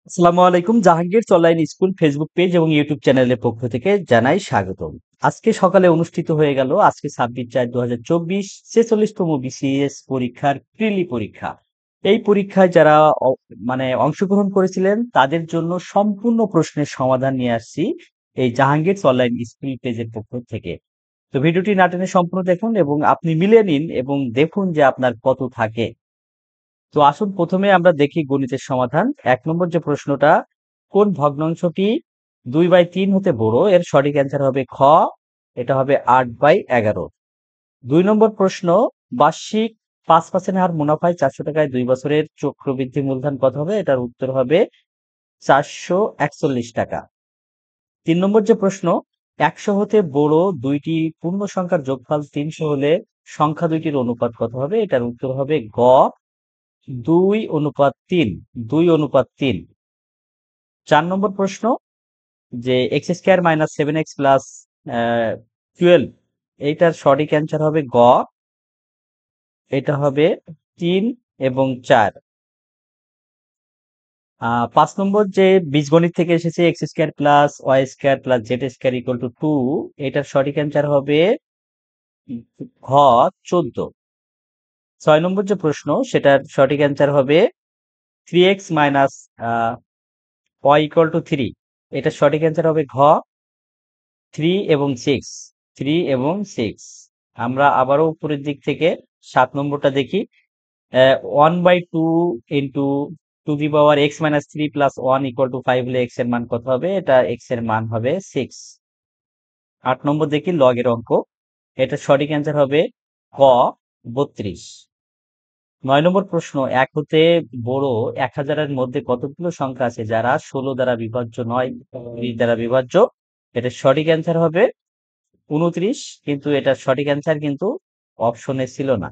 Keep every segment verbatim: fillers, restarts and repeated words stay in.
আসসালামু আলাইকুম। Jahangir's online school Facebook page এবং ইউটিউব চ্যানেলের পক্ষ থেকে জানাই স্বাগতম। আজকে সকালে অনুষ্ঠিত হয়ে গেল আজকে ছাব্বিশ চার দুই হাজার চব্বিশ ছেচল্লিশতম বিসিএস পরীক্ষার প্রিলি পরীক্ষা। এই পরীক্ষায় যারা অ মানে অংশগ্রহণ করেছিলেন তাদের জন্য সম্পূর্ণ প্রশ্নের সমাধান নিয়ে আসছি এই জাহাঙ্গীরস অনলাইন স্কুল পেজের পক্ষ থেকে। তো ভিডিওটি না টেনে সম্পূর্ণ দেখুন এবং আপনি মিলিয়ে নিন এবং দেখুন যে আপনার কত থাকে। তো আসুন প্রথমে আমরা দেখি গণিতের সমাধান। এক নম্বর যে প্রশ্নটা, কোন ভগ্নাংশটি দুই বাই তিন হতে বড়? এর সঠিক অ্যান্সার হবে খ, এটা হবে আট বাই এগারো। দুই নম্বর প্রশ্ন, বার্ষিক পাঁচ পার্সেন্ট হার মুনাফায় চারশো টাকায় দুই বছরের চক্রবৃদ্ধি মূলধন কত হবে? এটার উত্তর হবে চারশো একচল্লিশ টাকা। তিন নম্বর যে প্রশ্ন, একশো হতে বড় দুইটি পূর্ণ সংখ্যার যোগফল তিনশো হলে সংখ্যা দুইটির অনুপাত কত হবে? এটার উত্তর হবে গ, দুই অনুপাত তিন। দুই অনুপাত তিন। চার নম্বর প্রশ্ন, যে x square minus seven x plus twelve, এইটার সঠিক অ্যান্সার হবে গ, এটা হবে তিন এবং চার। আহ পাঁচ নম্বর যে বীজগণিত থেকে এসেছে x square plus y square plus z square equal to two, এটার সঠিক অ্যান্সার হবে ঘ, চোদ্দ। ছয় নম্বর যে প্রশ্ন সেটার সঠিক অ্যান্সার হবে three x minus y equal to three, এটার সঠিক অ্যান্সার হবে ঘ, থ্রি এবং সিক্স। থ্রি এবং সিক্স। আমরা আবারও উপরের দিক থেকে সাত নম্বরটা দেখি। One by two into two the power x minus three plus one equal to five হলে এক্স এর মান কত হবে? এটা এক্স এর মান হবে সিক্স। আট নম্বর দেখি লগের অঙ্ক, এটা সঠিক অ্যান্সার হবে ক, বত্রিশ। নয় নম্বর প্রশ্ন, এক হতে বড় এক হাজারের মধ্যে কতগুলো সংখ্যা আছে যারা ষোলো দ্বারা বিভাজ্য নয়, কুড়ি দ্বারা বিভাজ্য? এটা সঠিক অ্যান্সার হবে উনত্রিশ, কিন্তু এটা সঠিক অ্যান্সার কিন্তু অপশনে ছিল না।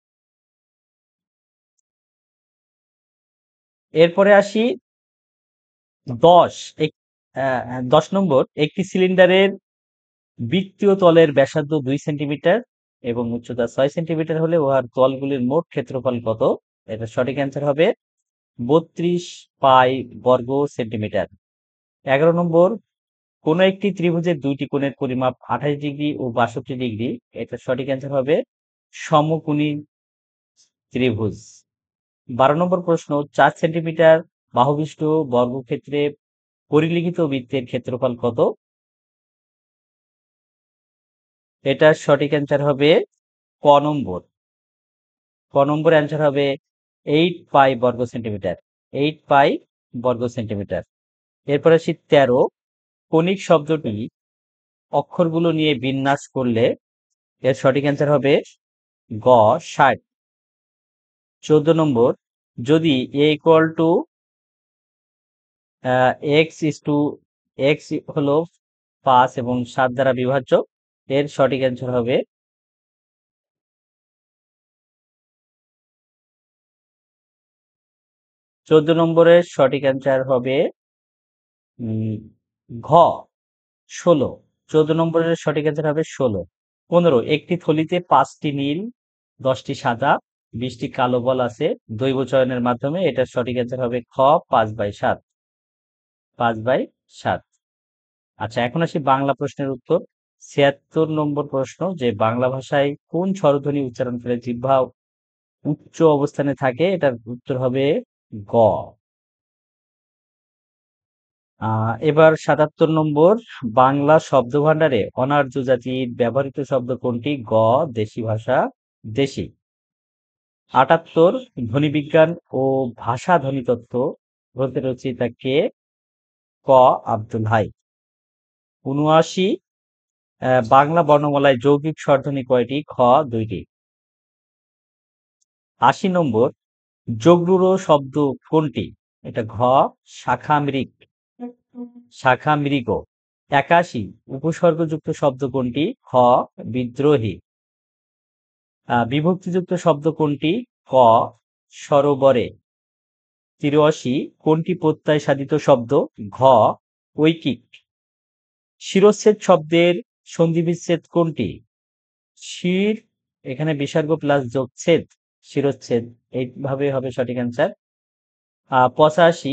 এরপরে আসি দশ। এক- আহ, দশ নম্বর, একটি সিলিন্ডারের বৃত্তীয় তলের ব্যাসার্ধ দুই সেন্টিমিটার এবং উচ্চতা ছয় সেন্টিমিটার হলে উহার তলগুলির মোট ক্ষেত্রফল কত? এটা সঠিক অ্যান্সার হবে বত্রিশ পাই বর্গ সেন্টিমিটার। এগারো নম্বর, কোন একটি ত্রিভুজের দুইটি কোণের পরিমাপ আঠাশ ডিগ্রি ও বাষট্টি ডিগ্রি, এটা সঠিক অ্যান্সার হবে সমকোণী ত্রিভুজ। বারো নম্বর প্রশ্ন, চার সেন্টিমিটার বাহুবিশিষ্ট বর্গক্ষেত্রে পরিলিখিত বৃত্তের ক্ষেত্রফল কত? এটার সঠিক অ্যান্সার হবে ক নম্বর। ক নম্বর অ্যান্সার হবে এইট পাই বর্গ সেন্টিমিটার। এইট পাই বর্গ সেন্টিমিটার। এরপর আসি তেরো, কণিক শব্দটি অক্ষরগুলো নিয়ে বিন্যাস করলে এর সঠিক অ্যান্সার হবে গ, ষাট। চোদ্দ নম্বর, যদি a equal to x is two x হলো পাঁচ এবং সাত দ্বারা বিভাজ্য, এর সঠিক অ্যান্সার হবে চোদ্দ নম্বরের সঠিক অ্যান্সার হবে উম, ঘ, ষোলো। চোদ্দ নম্বরের সঠিক অ্যান্সার হবে ষোলো। পনেরো, একটি থলিতে পাঁচটি নীল, দশটি সাদা, বিশটি কালো বল আছে দৈব চয়নের মাধ্যমে, এটার সঠিক অ্যান্সার হবে খ, পাঁচ বাই সাত। পাঁচ বাই সাত। আচ্ছা, এখন আসি বাংলা প্রশ্নের উত্তর। ছিয়াত্তর নম্বর প্রশ্ন, যে বাংলা ভাষায় কোন স্বরধ্বনি উচ্চারণ করে জিহ্বা উচ্চ অবস্থানে থাকে? এটার উত্তর হবে গ। আহ এবার সাতাত্তর নম্বর, বাংলা শব্দভাণ্ডারে অনার্য জাতির ব্যবহৃত শব্দ কোনটি? গ, দেশি ভাষা, দেশি। আটাত্তর, ধ্বনিবিজ্ঞান ও ভাষা ধ্বনিতত্ত্ব গ্রন্থের রচয়িতা কে? ক, আব্দুল হাই। উনআশি, আহ, বাংলা বর্ণমালায় যৌগিক স্বরধ্বনি কয়টি? খ, দুইটি। আশি নম্বর, যোগরূঢ় শব্দ কোনটি? এটা ঘ, শাখা মৃগ। শাখা মৃগ। একাশি, উপসর্গযুক্ত শব্দ কোনটি? খ, বিদ্রোহী। আহ, বিভক্তিযুক্ত শব্দ কোনটি? ক, সরোবরে। তিরাশি, কোনটি প্রত্যয় সাধিত শব্দ? ঘ, ঐকিক। শিরচ্ছেদ শব্দের সন্ধিবিচ্ছেদ কোনটি? শির, এখানে বিসর্গ প্লাস যোগচ্ছেদ, শিরচ্ছেদ, এইভাবে হবে সঠিক অ্যান্সার। আহ পঁচাশি,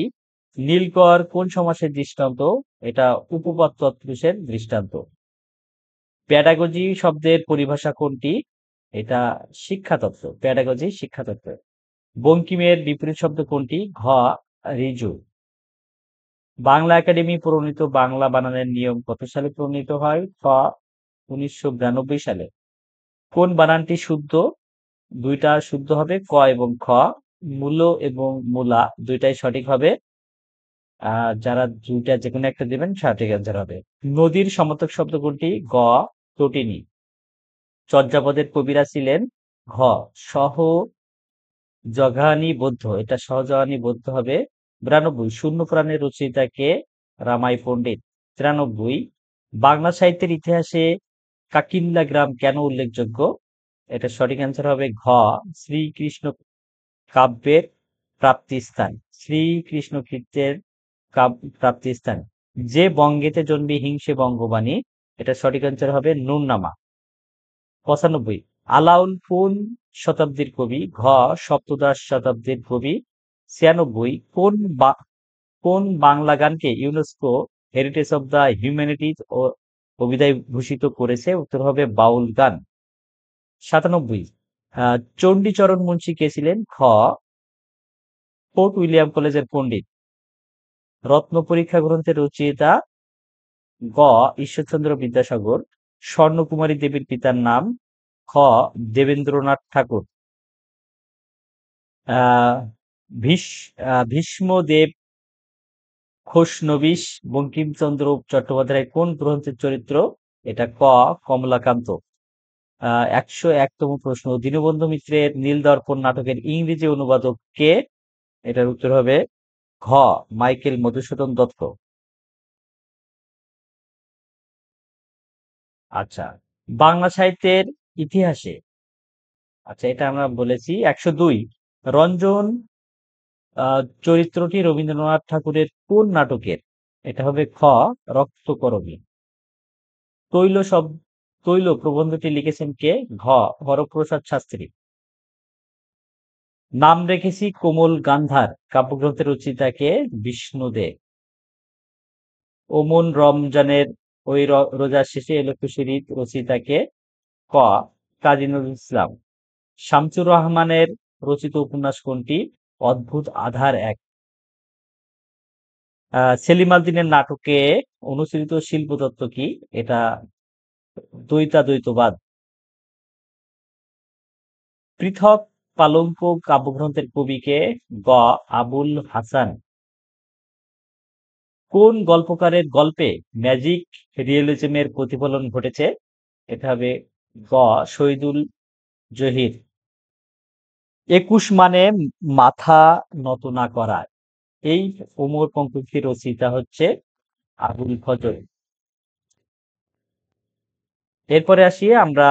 নীলকর কোন সমাসের দৃষ্টান্ত? এটা উপপদ তৎপুরুষের দৃষ্টান্ত। প্যাডাগজি শব্দের পরিভাষা কোনটি? এটা শিক্ষাতত্ত্ব। প্যাডাগজি শিক্ষাতত্ত্ব। বঙ্কিমের বিপরীত শব্দ কোনটি? ঘ ঋজু। বাংলা একাডেমি প্রণীত বাংলা বানানের নিয়ম কত সালে প্রণীত হয়? খ উনিশশো বিরানব্বই সালে। কোন বানানটি শুদ্ধ? দুইটা শুদ্ধ হবে, ক এবং খ। মূল এবং মূলা দুইটাই সঠিক হবে। আহ যারা দুইটা যে কোনো একটা দেবেন সঠিক অ্যান্সার হবে। নদীর সমর্থক শব্দ কোনটি? গ তটিনী। চর্যাপদের কবিরা ছিলেন? ঘ সহ জঘানী বৌদ্ধ। এটা সহজগানী বৌদ্ধ হবে। বিরানব্বই শূন্য প্রাণের রচয়িতা কে? রামাই পণ্ডিত। তিরানব্বই বাংলা সাহিত্যের ইতিহাসে কাকিন্দা গ্রাম কেন উল্লেখযোগ্য? এটা সঠিক অ্যান্সার হবে ঘ শ্রীকৃষ্ণ কাব্যের প্রাপ্তিস্থান। শ্রীকৃষ্ণ কীর্তের প্রাপ্তিস্থান। যে বঙ্গেতে জন্মে হিংসে বঙ্গবাণী। এটা সঠিক অ্যান্সার হবে নুরনামা। পঁচানব্বই আলাউল কোন শতাব্দীর কবি? ঘ সপ্তদশ শতাব্দীর কবি। ছিয়ানব্বই কোন বা কোন বাংলা গানকে UNESCO heritage of the humanities ও অভিধায় ভূষিত করেছে? উত্তর হবে বাউল গান। সাতানব্বই আহ চণ্ডীচরণ মুন্সী কে ছিলেন? খ ফোর্ট উইলিয়াম কলেজের পণ্ডিত। রত্ন পরীক্ষা গ্রন্থের রচয়িতা? গ ঈশ্বরচন্দ্র বিদ্যাসাগর। স্বর্ণকুমারী দেবীর পিতার নাম? খ দেবেন্দ্রনাথ ঠাকুর। আহ ভীষ- আহ, ভীষ্মদেব খোশনবিশ বঙ্কিমচন্দ্র চট্টোপাধ্যায় কোন গ্রন্থের চরিত্র? এটা ক কমলাকান্ত। আহ একশো একতম প্রশ্ন দীনবন্ধু মিত্রের নীলদর্পণ নাটকের ইংরেজি অনুবাদক কে? এটার উত্তর হবে ঘ মাইকেল মধুসূদন দত্ত। আচ্ছা, বাংলা সাহিত্যের ইতিহাসে, আচ্ছা এটা আমরা বলেছি। একশো দুই রঞ্জন আহ, চরিত্রটি রবীন্দ্রনাথ ঠাকুরের কোন নাটকের? এটা হবে খ রক্তকরবী। তৈল সব তৈল প্রবন্ধটি লিখেছেন কে? ঘ হরপ্রসাদ শাস্ত্রী। নাম রেখেছি কোমল গান্ধার কাব্যগ্রন্থের রচয়িতা কে? বিষ্ণুদে। ওমন রমজানের ওই র- রোজার শেষে এলো খুশির ঈদ রচয়িতা কে? ক কাজী নজরুল ইসলাম। শামসুর রহমানের রচিত উপন্যাস কোনটি? অদ্ভুত আধার এক। আহ সেলিম আল দীনের নাটকে অনুসৃত শিল্প তত্ত্ব কি? এটা দ্বৈতাদ্বৈতবাদ। পৃথক পালঙ্ক কাব্যগ্রন্থের কবিকে? গ আবুল হাসান। কোন গল্পকারের গল্পে ম্যাজিক রিয়েলিজমের প্রতিফলন ঘটেছে? এটা হবে গ শহীদুল জহির। একুশ মানে মাথা নত না করা। এই ওমর পঙ্কতির রচয়িতা হচ্ছে আবুল ফজল। এরপরে আসি আমরা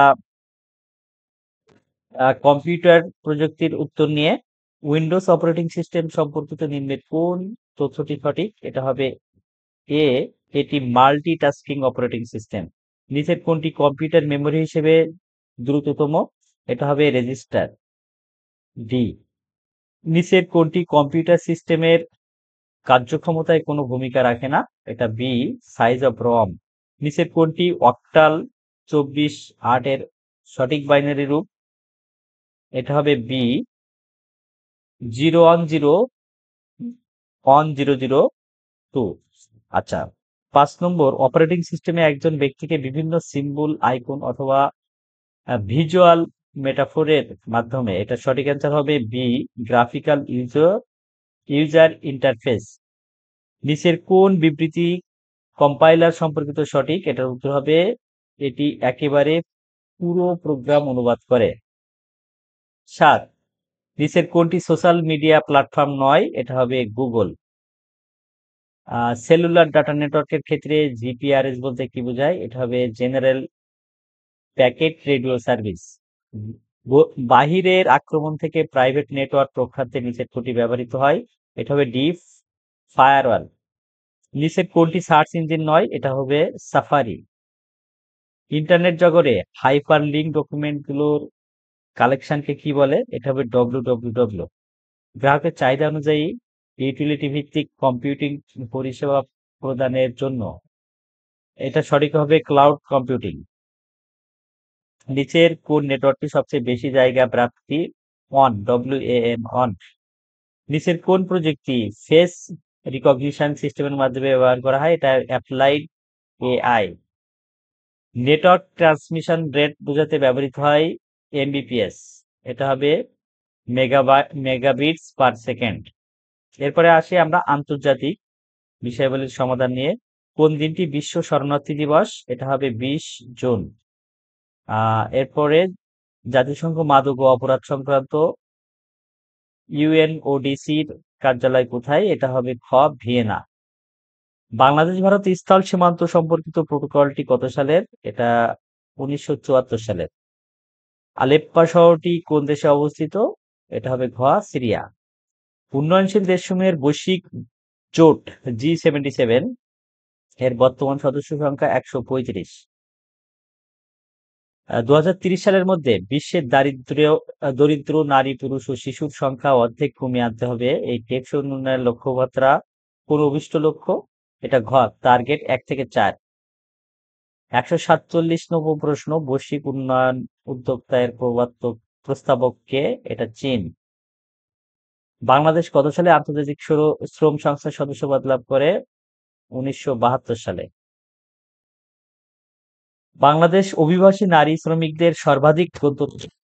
আহ, কম্পিউটার প্রযুক্তির উত্তর নিয়ে। উইন্ডোজ অপারেটিং সিস্টেম সম্পর্কিত নিম্নের কোন তথ্যটি সঠিক? এটা হবে এ এটি মাল্টিটাস্কিং অপারেটিং সিস্টেম। নিচের কোনটি কম্পিউটার মেমোরি হিসেবে দ্রুততম? এটা হবে রেজিস্টার। ডি নিচের কোনটি কম্পিউটার সিস্টেমের কার্যক্ষমতায় কোনো ভূমিকা রাখে না? এটা বি সাইজ অফ রম। নিচের কোনটি অক্টাল চব্বিশ আট এর সঠিক বাইনারি রূপ? এটা হবে b zero one zero one zero zero two. আচ্ছা, পাঁচ নম্বর অপারেটিং সিস্টেমে একজন ব্যক্তিকে বিভিন্ন সিম্বল আইকন অথবা ভিজুয়াল মেটাফোরের মাধ্যমে, এটা সঠিক অ্যান্সার হবে b graphical user user interface. নিচের কোন বিবৃতি কম্পাইলার সম্পর্কিত সঠিক? এটার উত্তর হবে এটি একেবারে পুরো প্রোগ্রাম অনুবাদ করে। সাত নিচের কোনটি সোশ্যাল মিডিয়া প্ল্যাটফর্ম নয়? এটা হবে গুগল। সেলুলার ডাটা নেটওয়ার্কের ক্ষেত্রে জিপিআরএস বলতে কি বোঝায়? এটা হবে জেনারেল প্যাকেট রেডিও সার্ভিস। বাহিরের আক্রমণ থেকে প্রাইভেট নেটওয়ার্ক রক্ষার্থে নিচের কোনটি ব্যবহৃত হয়? এটা হবে ডিপ ফায়ারওয়াল। নিচের কোনটি সার্চ ইঞ্জিন নয়? এটা হবে সাফারি। ইন্টারনেট জগতে হাইপার লিঙ্ক ডকুমেন্ট গুলোর কালেকশনকে কি বলে? এটা হবে ডব্লিউ ডব্লিউ ডব্লিউ। গ্রাহকের চাহিদা অনুযায়ী ইউটিলিটি ভিত্তিক কম্পিউটিং পরিষেবা প্রদানের জন্য। এটা সঠিক হবে ক্লাউড কম্পিউটিং। নিচের কোন নেটওয়ার্কটি সবচেয়ে বেশি জায়গা ব্যাপ্তি? অন, ডব্লিউ এ এন, অন। নিচের কোন প্রযুক্তি ফেস রিকগনিশন সিস্টেমের মাধ্যমে ব্যবহার করা হয়? এটা applied AI. Network transmission rate বোঝাতে ব্যবহৃত হয় এমবিপিএস। এটা হবে মেগাবাইট মেগাবিটস পার সেকেন্ড। এরপরে আসি আমরা আন্তর্জাতিক বিষয়াবলীর সমাধান নিয়ে। কোন দিনটি বিশ্ব শরণার্থী দিবস? এটা হবে বিশ জুন। আহ এরপরে জাতিসংঘ মাদক ও অপরাধ সংক্রান্ত ইউএনওডিসির কার্যালয় কোথায়? এটা হবে খ ভিয়েনা। বাংলাদেশ ভারত স্থল সীমান্ত সম্পর্কিত প্রোটোকলটি কত সালের? এটা উনিশশো চুয়াত্তর সালের। আলেপ্পা শহরটি কোন দেশে অবস্থিত? এটা হবে ঘ সিরিয়া। উন্নয়নশীল দেশসমূহের বৈশ্বিক জোট জি সেভেন্টি সেভেন এর বর্তমান সদস্য সংখ্যা একশো পঁয়ত্রিশ। দু হাজার তিরিশ সালের মধ্যে বিশ্বের দারিদ্র দরিদ্র নারী পুরুষ ও শিশুর সংখ্যা অর্ধেক কমিয়ে আনতে হবে। এই টেকসই উন্নয়নের লক্ষ্যমাত্রা কোন অভিষ্ট লক্ষ্য? এটা ঘ টার্গেট এক থেকে চার। একশো সাতচল্লিশ নম্বর প্রশ্ন, বৈশ্বিক উন্নয়ন উদ্যোক্তা এর প্রবর্তক প্রস্তাবক কে? এটা চীন। বাংলাদেশ কত সালে আন্তর্জাতিক শ্র- শ্রম সংস্থার সদস্যপদ লাভ করে? উনিশশো বাহাত্তর সালে। বাংলাদেশ অভিবাসী নারী শ্রমিকদের সর্বাধিক গন্তব্য